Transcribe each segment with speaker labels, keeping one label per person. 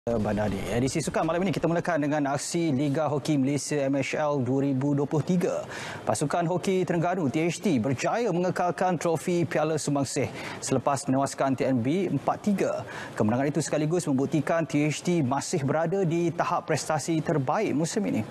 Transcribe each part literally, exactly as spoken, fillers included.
Speaker 1: Bandar. Edisi sukan malam ini kita mulakan dengan aksi Liga Hoki Malaysia M H L dua ribu dua puluh tiga. Pasukan Hoki Terengganu T H T berjaya mengekalkan trofi Piala Sumbangsih selepas menewaskan T N B empat tiga. Kemenangan itu sekaligus membuktikan T H T masih berada di tahap prestasi terbaik musim ini.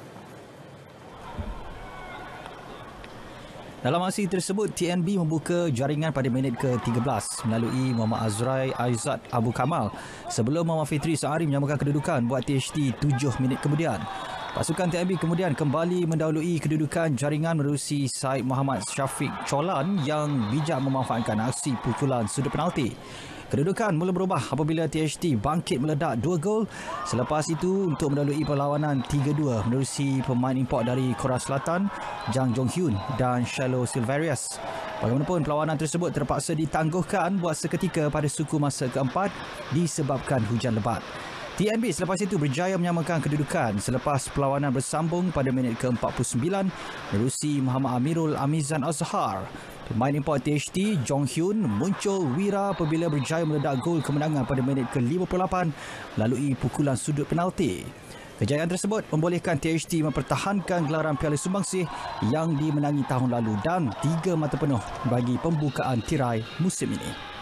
Speaker 1: Dalam aksi tersebut, T N B membuka jaringan pada minit ke tiga belas melalui Muhammad Azrai Aizat Abu Kamal sebelum Muhammad Fitri Sa'ari menyamakan kedudukan buat T H T tujuh minit kemudian. Pasukan T N B kemudian kembali mendahului kedudukan jaringan menerusi Said Muhammad Syafiq Cholan yang bijak memanfaatkan aksi pukulan sudut penalti. Kedudukan mula berubah apabila T H T bangkit meledak dua gol. Selepas itu untuk mendahului perlawanan tiga dua menerusi pemain import dari Korea Selatan Jang Jong Hyun dan Shiloh Silverius. Bagaimanapun perlawanan tersebut terpaksa ditangguhkan buat seketika pada suku masa keempat disebabkan hujan lebat. T N B selepas itu berjaya menyamakan kedudukan selepas perlawanan bersambung pada minit ke empat puluh sembilan menerusi Muhammad Amirul Amizan Azhar. Pemain import T H T, Jong Hyun, muncul wira apabila berjaya meledak gol kemenangan pada minit ke lima puluh lapan melalui pukulan sudut penalti. Kejayaan tersebut membolehkan T H T mempertahankan gelaran Piala Sumbangsih yang dimenangi tahun lalu dan tiga mata penuh bagi pembukaan tirai musim ini.